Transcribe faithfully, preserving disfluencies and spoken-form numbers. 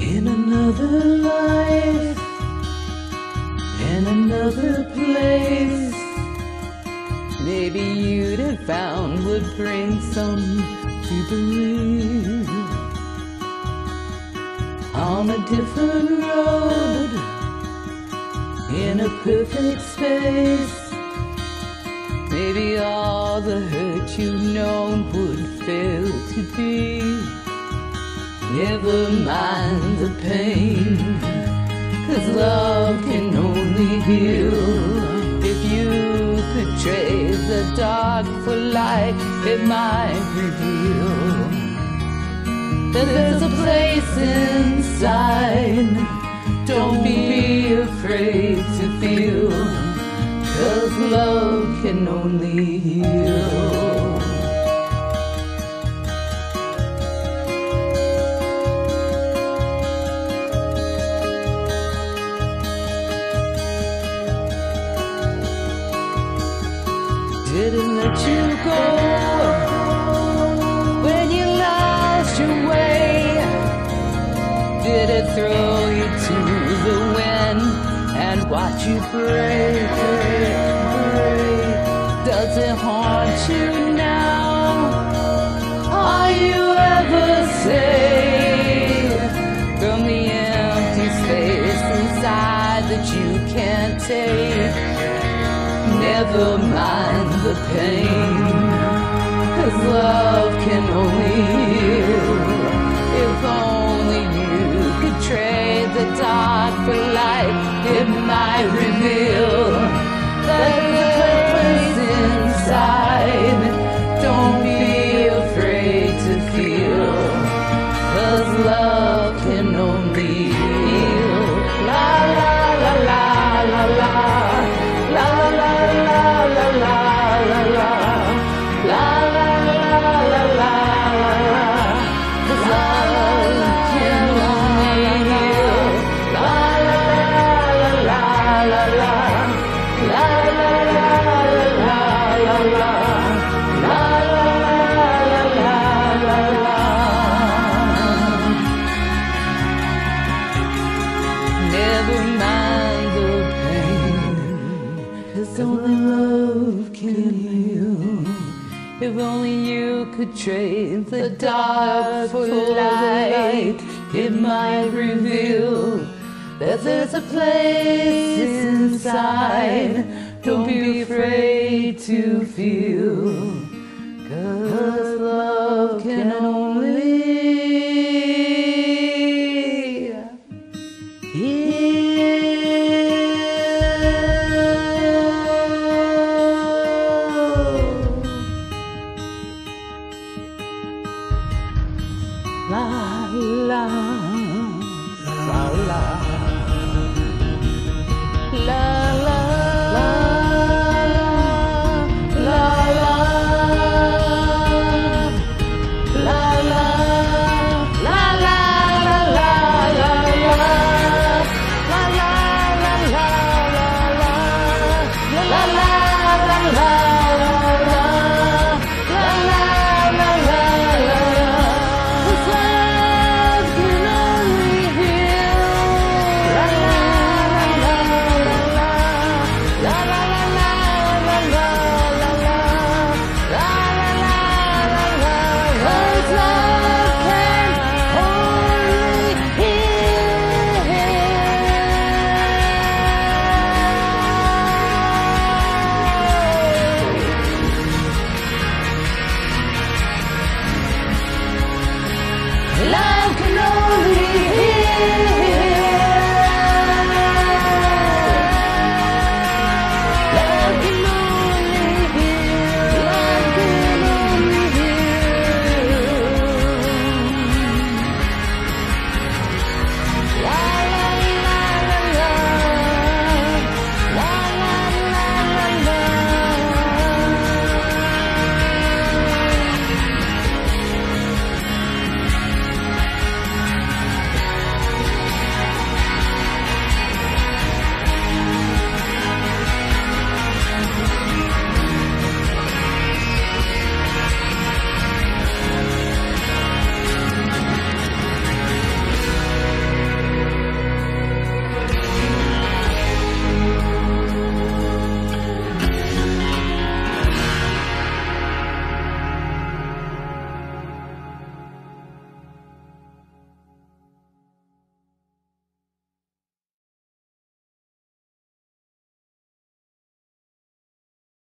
In another life, in another place, maybe you'd have found would bring some to believe. On a different road, in a perfect space, maybe all the hurt you've known would fail to be. Never mind the pain, 'cause love can only heal. If you could trade the dark for light, it might reveal that there's a place inside. Don't be afraid to feel, 'cause love can only heal. Didn't let you go when you lost your way. Did it throw you to the wind and watch you break, break, break? Does it haunt you now? Are you ever safe from the empty space inside that you can't take? Never mind the pain, 'cause love can only heal. If only you could trade the dark for light, it might reveal that there's a place inside. Don't be afraid to feel, 'cause love can only heal. La la la la la la. La la la la la la la la la la la la la. 'Cause love can only heal. La la la la la la la la la la la la la la la. Never mind the pain, 'cause only love can heal. If only you could trade the dark for light, it might reveal that there's a place inside. Don't be afraid to feel, 'cause love can only La la la la.